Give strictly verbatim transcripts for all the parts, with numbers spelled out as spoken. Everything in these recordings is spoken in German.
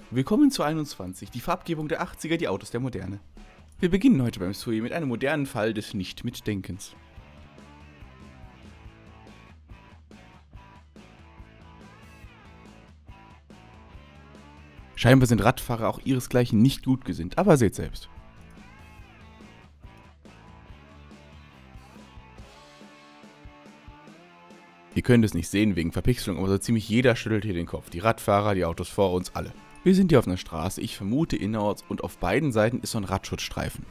Willkommen zu einundzwanzig, die Farbgebung der achtziger, die Autos der Moderne. Wir beginnen heute beim Sui mit einem modernen Fall des Nicht-Mitdenkens. Scheinbar sind Radfahrer auch ihresgleichen nicht gut gesinnt, aber seht selbst. Ihr könnt es nicht sehen wegen Verpixelung, aber so ziemlich jeder schüttelt hier den Kopf. Die Radfahrer, die Autos vor uns, alle. Wir sind hier auf einer Straße, ich vermute innerorts, und auf beiden Seiten ist so ein Radschutzstreifen.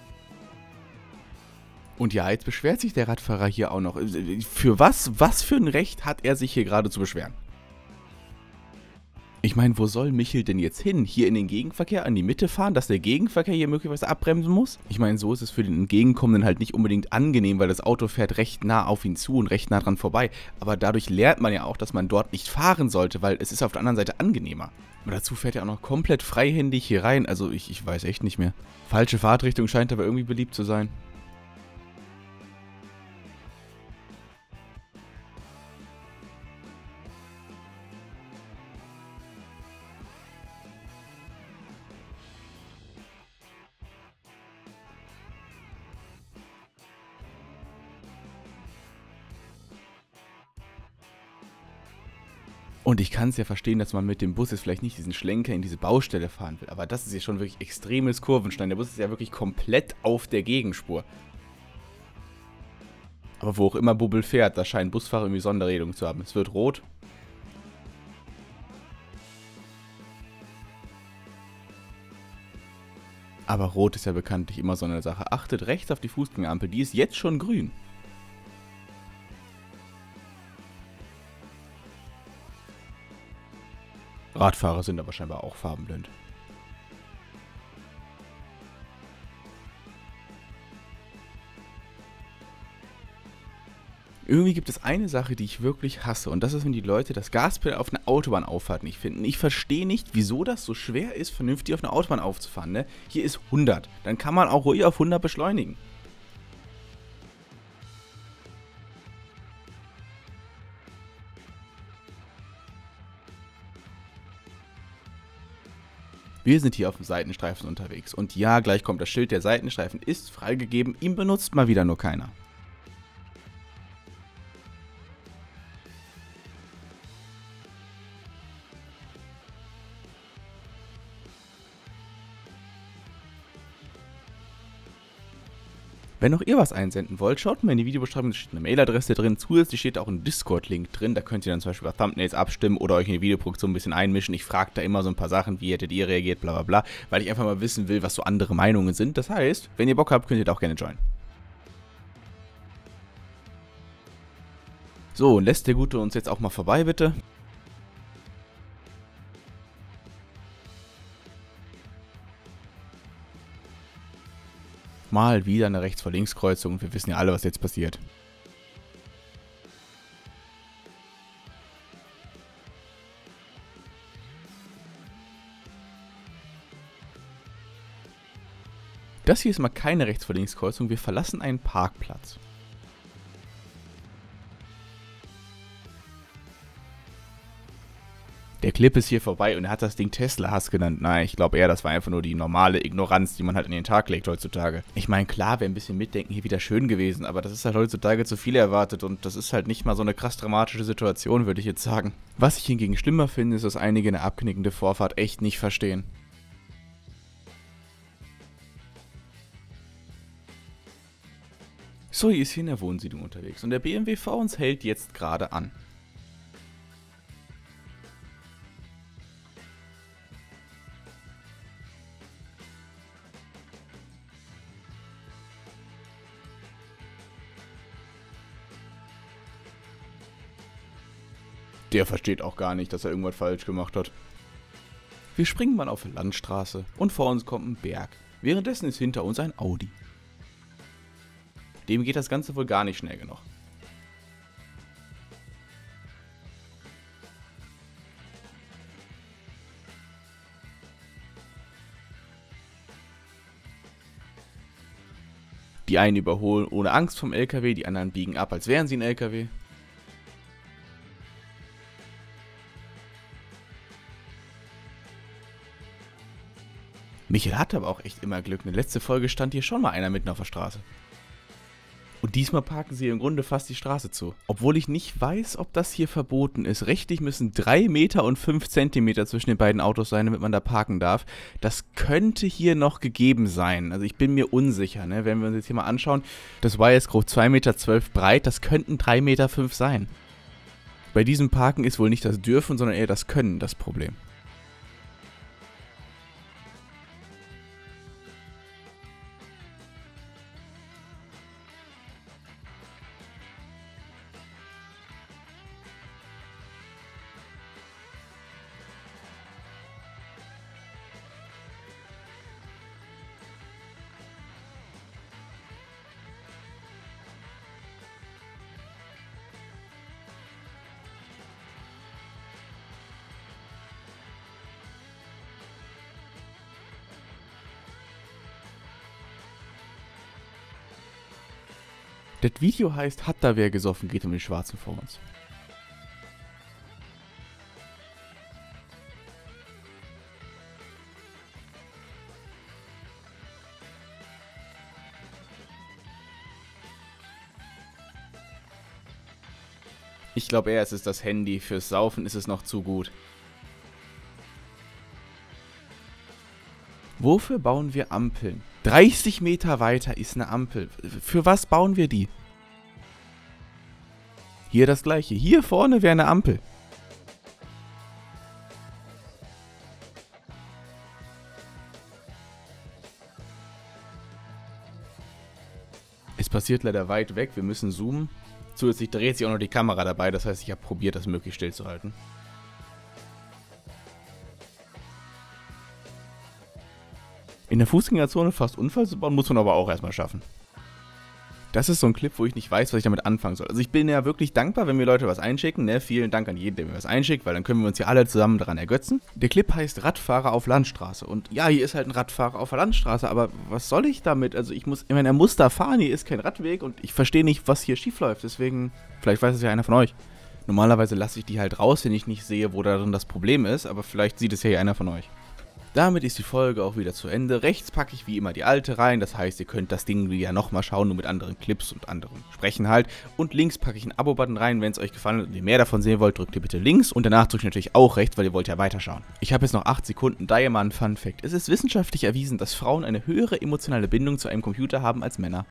Und ja, jetzt beschwert sich der Radfahrer hier auch noch. Für was, was für ein Recht hat er sich hier gerade zu beschweren? Ich meine, wo soll Michel denn jetzt hin? Hier in den Gegenverkehr, an die Mitte fahren, dass der Gegenverkehr hier möglicherweise abbremsen muss? Ich meine, so ist es für den Entgegenkommenden halt nicht unbedingt angenehm, weil das Auto fährt recht nah auf ihn zu und recht nah dran vorbei. Aber dadurch lernt man ja auch, dass man dort nicht fahren sollte, weil es ist auf der anderen Seite angenehmer. Und dazu fährt er auch noch komplett freihändig hier rein, also ich, ich weiß echt nicht mehr. Falsche Fahrtrichtung scheint aber irgendwie beliebt zu sein. Und ich kann es ja verstehen, dass man mit dem Bus jetzt vielleicht nicht diesen Schlenker in diese Baustelle fahren will. Aber das ist ja schon wirklich extremes Kurvenschneiden. Der Bus ist ja wirklich komplett auf der Gegenspur. Aber wo auch immer Bubbel fährt, da scheinen Busfahrer irgendwie Sonderregelungen zu haben. Es wird rot. Aber rot ist ja bekanntlich immer so eine Sache. Achtet rechts auf die Fußgängerampel, die ist jetzt schon grün. Radfahrer sind aber scheinbar auch farbenblind. Irgendwie gibt es eine Sache, die ich wirklich hasse, und das ist, wenn die Leute das Gaspedal auf einer Autobahnauffahrt nicht finden. Ich verstehe nicht, wieso das so schwer ist, vernünftig auf einer Autobahn aufzufahren, ne? Hier ist hundert, dann kann man auch ruhig auf hundert beschleunigen. Wir sind hier auf dem Seitenstreifen unterwegs und ja, gleich kommt das Schild, der Seitenstreifen ist freigegeben, ihn benutzt mal wieder nur keiner. Wenn auch ihr was einsenden wollt, schaut mal in die Videobeschreibung, da steht eine Mailadresse drin, zusätzlich steht auch ein Discord-Link drin, da könnt ihr dann zum Beispiel über Thumbnails abstimmen oder euch in die Videoproduktion ein bisschen einmischen. Ich frage da immer so ein paar Sachen, wie hättet ihr reagiert, bla bla bla, weil ich einfach mal wissen will, was so andere Meinungen sind. Das heißt, wenn ihr Bock habt, könnt ihr da auch gerne joinen. So, lässt der Gute uns jetzt auch mal vorbei, bitte? Mal wieder eine Rechts-vor-Links-Kreuzung und wir wissen ja alle, was jetzt passiert. Das hier ist mal keine Rechts-vor-Links-Kreuzung, wir verlassen einen Parkplatz. Der Clip ist hier vorbei und er hat das Ding Tesla-Hass genannt. Nein, ich glaube eher, das war einfach nur die normale Ignoranz, die man halt an den Tag legt heutzutage. Ich meine, klar, wäre ein bisschen Mitdenken hier wieder schön gewesen, aber das ist halt heutzutage zu viel erwartet und das ist halt nicht mal so eine krass dramatische Situation, würde ich jetzt sagen. Was ich hingegen schlimmer finde, ist, dass einige eine abknickende Vorfahrt echt nicht verstehen. So, hier ist hier in der Wohnsiedlung unterwegs und der B M W vor uns hält jetzt gerade an. Der versteht auch gar nicht, dass er irgendwas falsch gemacht hat. Wir springen mal auf eine Landstraße und vor uns kommt ein Berg. Währenddessen ist hinter uns ein Audi. Dem geht das Ganze wohl gar nicht schnell genug. Die einen überholen ohne Angst vom L K W, die anderen biegen ab, als wären sie ein L K W. Michael hat aber auch echt immer Glück. In der letzten Folge stand hier schon mal einer mitten auf der Straße. Und diesmal parken sie im Grunde fast die Straße zu. Obwohl ich nicht weiß, ob das hier verboten ist. Rechtlich müssen drei Meter und fünf Zentimeter zwischen den beiden Autos sein, damit man da parken darf. Das könnte hier noch gegeben sein. Also ich bin mir unsicher, ne? Wenn wir uns jetzt hier mal anschauen, das war jetzt grob zwei Meter zwölf breit, das könnten drei Meter fünf sein. Bei diesem Parken ist wohl nicht das Dürfen, sondern eher das Können das Problem. Das Video heißt, hat da wer gesoffen, geht um den Schwarzen vor uns. Ich glaube eher, es ist das Handy. Fürs Saufen ist es noch zu gut. Wofür bauen wir Ampeln? dreißig Meter weiter ist eine Ampel. Für was bauen wir die? Hier das gleiche. Hier vorne wäre eine Ampel. Es passiert leider weit weg. Wir müssen zoomen. Zusätzlich dreht sich auch noch die Kamera dabei. Das heißt, ich habe probiert, das möglichst still zu halten. In der Fußgängerzone fast Unfall zu bauen, muss man aber auch erstmal schaffen. Das ist so ein Clip, wo ich nicht weiß, was ich damit anfangen soll. Also ich bin ja wirklich dankbar, wenn mir Leute was einschicken. Ne? Vielen Dank an jeden, der mir was einschickt, weil dann können wir uns hier alle zusammen daran ergötzen. Der Clip heißt Radfahrer auf Landstraße. Und ja, hier ist halt ein Radfahrer auf der Landstraße, aber was soll ich damit? Also ich muss, ich meine, er muss da fahren, hier ist kein Radweg und ich verstehe nicht, was hier schief läuft. Deswegen, vielleicht weiß es ja einer von euch. Normalerweise lasse ich die halt raus, wenn ich nicht sehe, wo darin das Problem ist, aber vielleicht sieht es ja hier einer von euch. Damit ist die Folge auch wieder zu Ende. Rechts packe ich wie immer die alte rein, das heißt, ihr könnt das Ding ja nochmal schauen, nur mit anderen Clips und anderen Sprechen halt. Und links packe ich einen Abo-Button rein, wenn es euch gefallen hat und ihr mehr davon sehen wollt, drückt ihr bitte links und danach drückt ihr natürlich auch rechts, weil ihr wollt ja weiterschauen. Ich habe jetzt noch acht Sekunden, daher mal ein Fun Fact. Es ist wissenschaftlich erwiesen, dass Frauen eine höhere emotionale Bindung zu einem Computer haben als Männer.